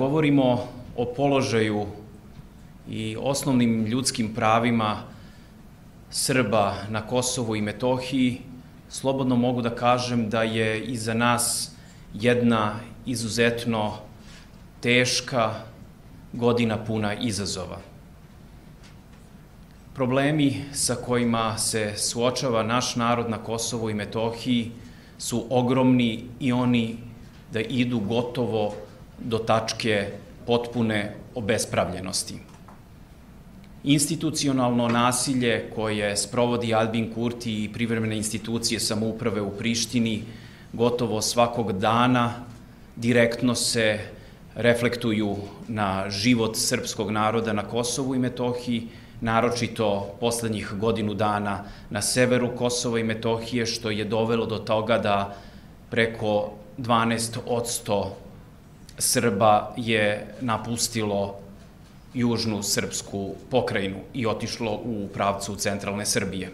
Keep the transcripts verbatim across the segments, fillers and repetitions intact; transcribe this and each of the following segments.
govorimo o položaju i osnovnim ljudskim pravima Srba na Kosovu i Metohiji, slobodno mogu da kažem da je iza nas jedna izuzetno teška godina puna izazova. Problemi sa kojima se suočava naš narod na Kosovu i Metohiji su ogromni i oni da idu gotovo do tačke potpune obespravljenosti. Institucionalno nasilje koje sprovodi Aljbin Kurti i privremene institucije samouprave u Prištini gotovo svakog dana direktno se reflektuju na život srpskog naroda na Kosovu i Metohiji, naročito poslednjih godinu dana na severu Kosova i Metohije, što je dovelo do toga da preko dvanaest posto Srba je napustilo južnu srpsku pokrajinu i otišlo u pravcu centralne Srbije.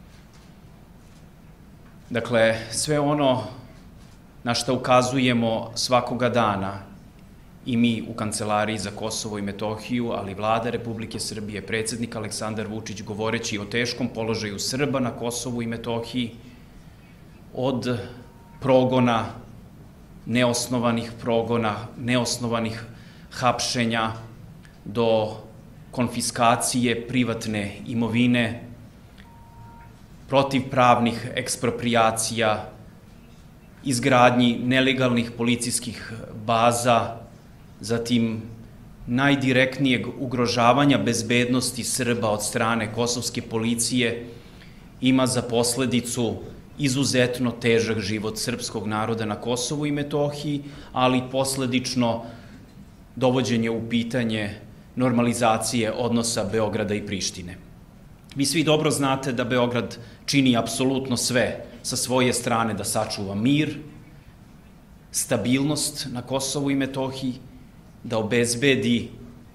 Dakle, sve ono na što ukazujemo svakoga dana i mi u Kancelariji za Kosovo i Metohiju, ali Vlada Republike Srbije, predsednik Aleksandar Vučić, govoreći o teškom položaju Srba na Kosovu i Metohiji, od progona, neosnovanih progona, neosnovanih hapšenja, do konfiskacije privatne imovine, protivpravnih eksproprijacija, izgradnji nelegalnih policijskih baza, zatim najdirektnijeg ugrožavanja bezbednosti Srba od strane kosovske policije, ima za posledicu izuzetno težak život srpskog naroda na Kosovu i Metohiji, ali posledično dovođenje u pitanje normalizacije odnosa Beograda i Prištine. Vi svi dobro znate da Beograd čini apsolutno sve sa svoje strane da sačuva mir, stabilnost na Kosovu i Metohiji, da obezbedi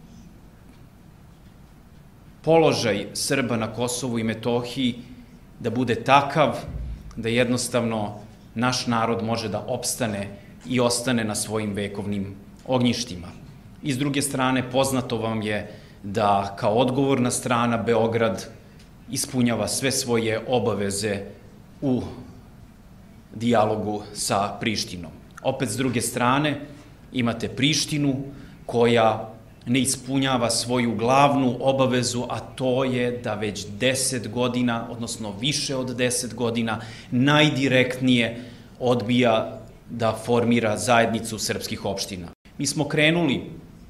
položaj Srba na Kosovu i Metohiji, da bude takav da jednostavno naš narod može da opstane i ostane na svojim vekovnim ognjištima. I s druge strane, poznato vam je da kao odgovorna strana Beograd ispunjava sve svoje obaveze u dijalogu sa Prištinom. Opet, s druge strane, imate Prištinu koja ne ispunjava svoju glavnu obavezu, a to je da već deset godina, odnosno više od deset godina, najdirektnije odbija da formira zajednicu srpskih opština. Mi smo krenuli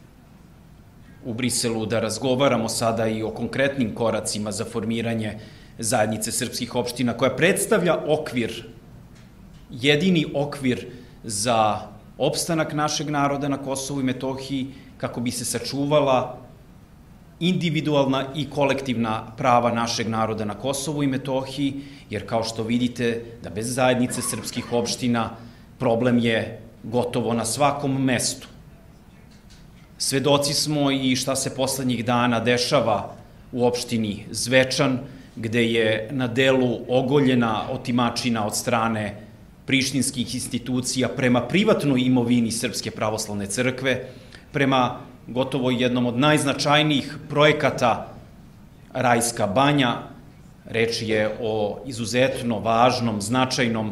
u Briselu da razgovaramo sada i o konkretnim koracima za formiranje zajednice srpskih opština, koja predstavlja okvir, jedini okvir za opstanak našeg naroda na Kosovu i Metohiji, kako bi se sačuvala individualna i kolektivna prava našeg naroda na Kosovu i Metohiji, jer kao što vidite da bez zajednice srpskih opština problem je gotovo na svakom mestu. Svedoci smo i šta se poslednjih dana dešava u opštini Zvečan, gde je na delu ogoljena otimačina od strane prištinskih institucija prema privatnoj imovini Srpske pravoslavne crkve, prema gotovo jednom od najznačajnijih projekata Rajska banja. Reč je o izuzetno važnom, značajnom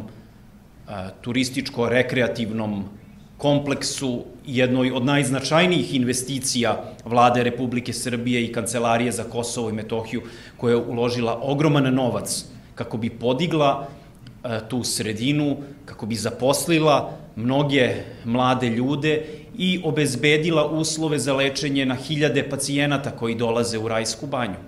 turističko-rekreativnom kompleksu, jednoj od najznačajnijih investicija Vlade Republike Srbije i Kancelarije za Kosovo i Metohiju, koja je uložila ogroman novac kako bi podigla tu sredinu, kako bi zaposlila mnoge mlade ljude i obezbedila uslove za lečenje na hiljade pacijenata koji dolaze u Rajsku banju.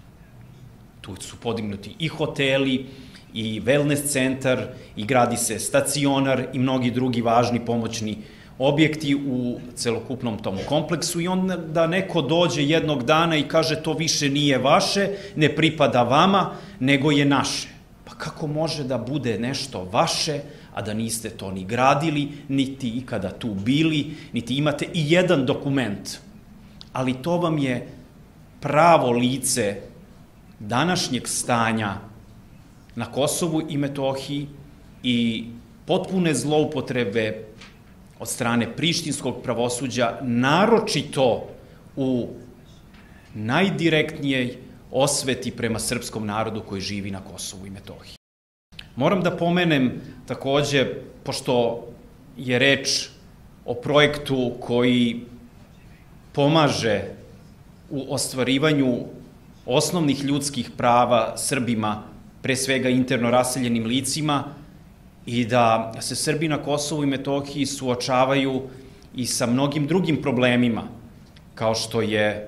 Tu su podignuti i hoteli, i wellness centar, i gradi se stacionar i mnogi drugi važni pomoćni objekti u celokupnom tom kompleksu, i onda neko dođe jednog dana i kaže to više nije vaše, ne pripada vama, nego je naše. Pa kako može da bude nešto vaše, a da niste to ni gradili, niti ikada tu bili, niti imate i jedan dokument? Ali to vam je pravo lice današnjeg stanja na Kosovu i Metohiji i potpune zloupotrebe od strane prištinskog pravosuđa, naročito u najdirektnijej osveti prema srpskom narodu koji živi na Kosovu i Metohiji. Moram da pomenem takođe, pošto je reč o projektu koji pomaže u ostvarivanju osnovnih ljudskih prava Srbima, pre svega interno raseljenim licima, i da se Srbi na Kosovu i Metohiji suočavaju i sa mnogim drugim problemima, kao što je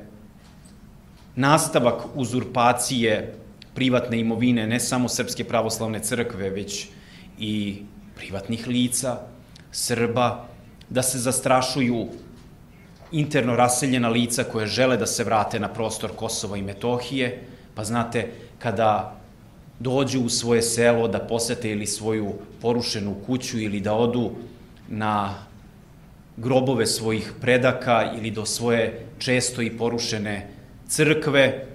nastavak uzurpacije privatne imovine, ne samo Srpske pravoslavne crkve, već i privatnih lica, Srba, da se zastrašuju interno raseljena lica koje žele da se vrate na prostor Kosova i Metohije, pa znate, kada dođu u svoje selo da posete ili svoju porušenu kuću ili da odu na grobove svojih predaka ili do svoje često i porušene crkve,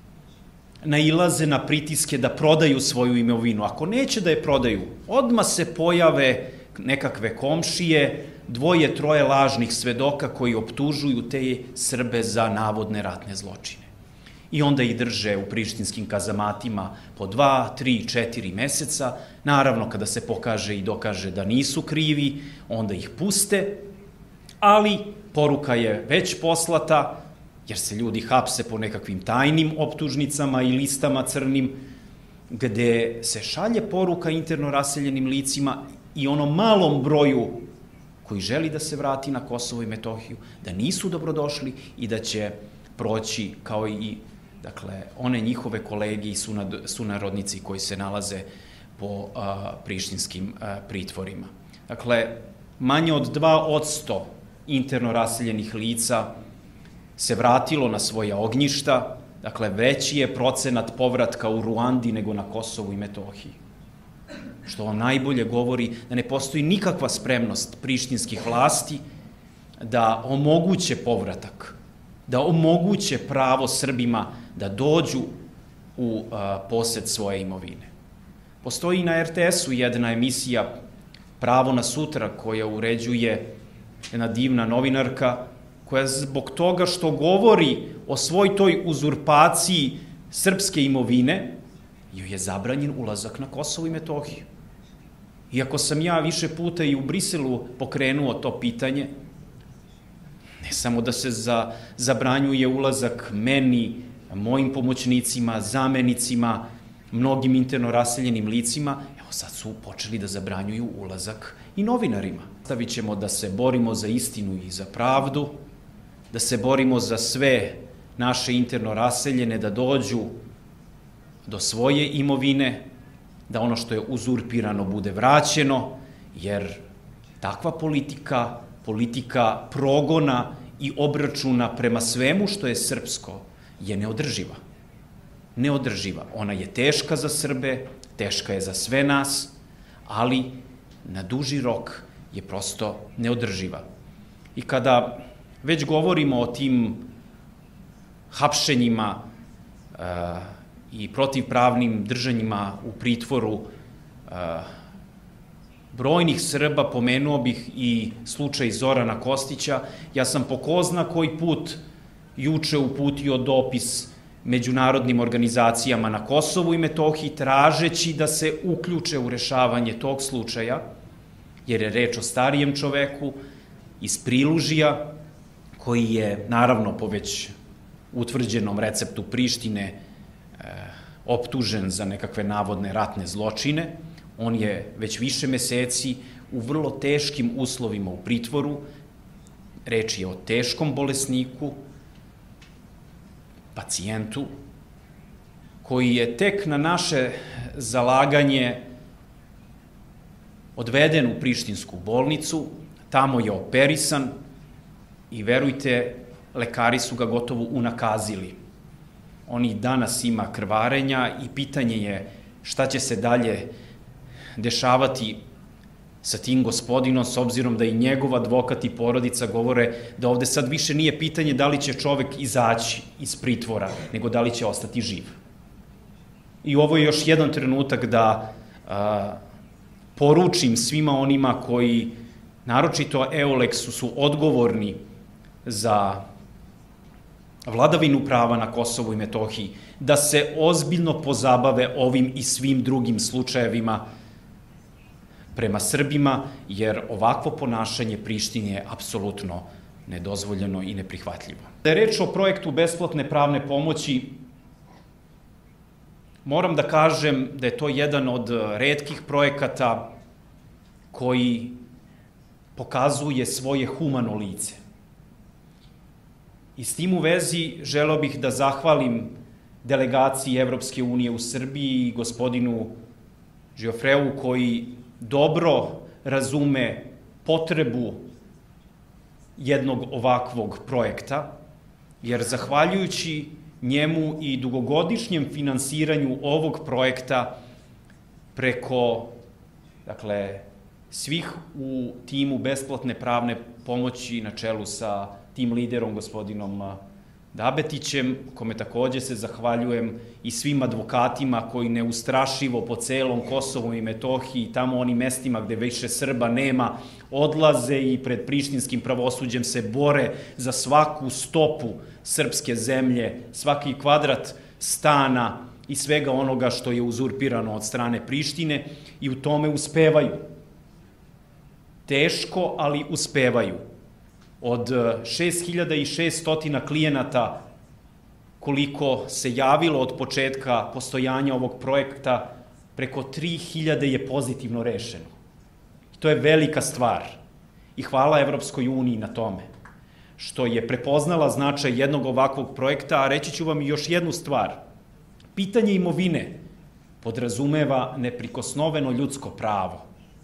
nailaze na pritiske da prodaju svoju imovinu. Ako neće da je prodaju, odmah se pojave nekakve komšije, dvoje, troje lažnih svedoka koji optužuju te Srbe za navodne ratne zločine. I onda ih drže u prištinskim kazamatima po dva, tri, četiri meseca. Naravno, kada se pokaže i dokaže da nisu krivi, onda ih puste, ali poruka je već poslata, jer se ljudi hapse po nekakvim tajnim optužnicama i listama crnim, gde se šalje poruka interno raseljenim licima i onom malom broju koji želi da se vrati na Kosovo i Metohiju, da nisu dobrodošli i da će proći kao i dakle, one njihove kolege i sunarodnici koji se nalaze po a, prištinskim a, pritvorima. Dakle, manje od dva posto interno raseljenih lica se vratilo na svoja ognjišta, dakle, veći je procenat povratka u Ruandi nego na Kosovu i Metohiji. Što vam najbolje govori da ne postoji nikakva spremnost prištinskih vlasti da omoguće povratak, da omoguće pravo Srbima da dođu u a, posed svoje imovine. Postoji na er te esu jedna emisija Pravo na sutra koja uređuje jedna divna novinarka koja zbog toga što govori o svoj toj uzurpaciji srpske imovine, joj je zabranjen ulazak na Kosovo i Metohiju. Iako sam ja više puta i u Briselu pokrenuo to pitanje, ne samo da se za, zabranjuje ulazak meni, mojim pomoćnicima, zamenicima, mnogim interno raseljenim licima, evo sad su počeli da zabranjuju ulazak i novinarima. Stavit ćemo da se borimo za istinu i za pravdu, da se borimo za sve naše interno raseljene da dođu do svoje imovine, da ono što je uzurpirano bude vraćeno, jer takva politika, politika progona i obračuna prema svemu što je srpsko, je neodrživa. Neodrživa. Ona je teška za Srbe, teška je za sve nas, ali na duži rok je prosto neodrživa. I kada već govorimo o tim hapšenjima uh, i protivpravnim držanjima u pritvoru uh, brojnih Srba, pomenuo bih i slučaj Zorana Kostića. Ja sam po ko zna koji put juče uputio dopis međunarodnim organizacijama na Kosovu i Metohiji tražeći da se uključe u rešavanje tog slučaja, jer je reč o starijem čoveku iz Prilužija, koji je, naravno, po već utvrđenom receptu Prištine e, optužen za nekakve navodne ratne zločine. On je već više meseci u vrlo teškim uslovima u pritvoru. Reč je o teškom bolesniku, pacijentu, koji je tek na naše zalaganje odveden u prištinsku bolnicu, tamo je operisan i verujte, lekari su ga gotovo unakazili. On i danas ima krvarenja i pitanje je šta će se dalje dešavati sa tim gospodinom, s obzirom da i njegov advokat i porodica govore da ovde sad više nije pitanje da li će čovek izaći iz pritvora, nego da li će ostati živ. I ovo je još jedan trenutak da a, poručim svima onima koji naročito Euleksu, su odgovorni za vladavinu prava na Kosovu i Metohiji, da se ozbiljno pozabave ovim i svim drugim slučajevima prema Srbima, jer ovakvo ponašanje Prištine je apsolutno nedozvoljeno i neprihvatljivo. Da je reč o projektu besplatne pravne pomoći, moram da kažem da je to jedan od retkih projekata koji pokazuje svoje humano lice. I s tim u vezi želeo bih da zahvalim delegaciji Evropske unije u Srbiji i gospodinu Žiofreu, koji dobro razume potrebu jednog ovakvog projekta, jer zahvaljujući njemu i dugogodišnjem finansiranju ovog projekta preko, dakle, svih u timu besplatne pravne pomoći na čelu sa tim liderom, gospodinom Dabetićem, kome takođe se zahvaljujem, i svim advokatima koji neustrašivo po celom Kosovu i Metohiji, tamo onim mestima gde više Srba nema, odlaze i pred prištinskim pravosuđem se bore za svaku stopu srpske zemlje, svaki kvadrat stana i svega onoga što je uzurpirano od strane Prištine, i u tome uspevaju. Teško, ali uspevaju. Od šest hiljada šesto klijenata koliko se javilo od početka postojanja ovog projekta, preko tri hiljade je pozitivno rešeno. To je velika stvar i hvala Evropskoj uniji na tome, što je prepoznala značaj jednog ovakvog projekta, a reći ću vam i još jednu stvar. Pitanje imovine podrazumeva neprikosnoveno ljudsko pravo.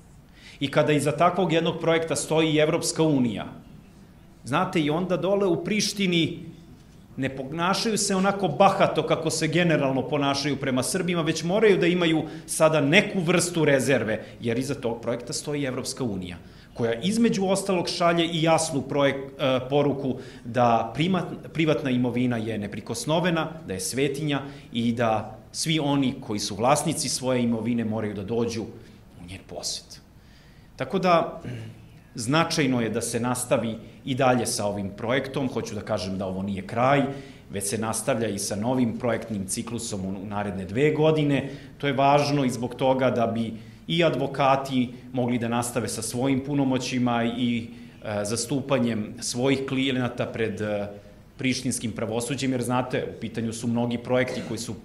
I kada iza takvog jednog projekta stoji i Evropska unija, znate, i onda dole u Prištini ne ponašaju se onako bahato kako se generalno ponašaju prema Srbima, već moraju da imaju sada neku vrstu rezerve, jer iza tog projekta stoji Evropska unija, koja između ostalog šalje i jasnu poruku da privatna imovina je neprikosnovena, da je svetinja i da svi oni koji su vlasnici svoje imovine moraju da dođu u njen posjed. Tako da, značajno je da se nastavi i dalje sa ovim projektom. Hoću da kažem da ovo nije kraj, već se nastavlja i sa novim projektnim ciklusom u naredne dve godine. To je važno i zbog toga da bi i advokati mogli da nastave sa svojim punomoćima i zastupanjem svojih klijenata pred prištinskim pravosuđem, jer znate, u pitanju su mnogi projekti koji su,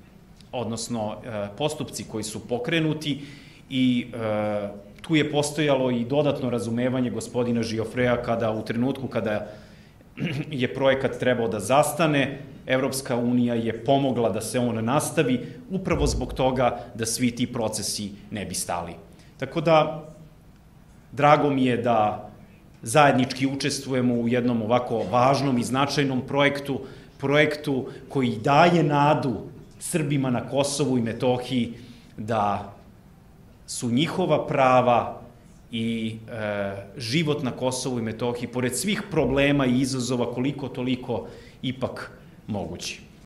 odnosno postupci koji su pokrenuti, i tu je postojalo i dodatno razumevanje gospodina Žiofreja kada u trenutku kada je projekat trebao da zastane, Evropska unija je pomogla da se on nastavi, upravo zbog toga da svi ti procesi ne bi stali. Tako da, drago mi je da zajednički učestvujemo u jednom ovako važnom i značajnom projektu, projektu koji daje nadu Srbima na Kosovu i Metohiji da su njihova prava i život na Kosovu i Metohiji, pored svih problema i izazova, koliko toliko ipak mogući.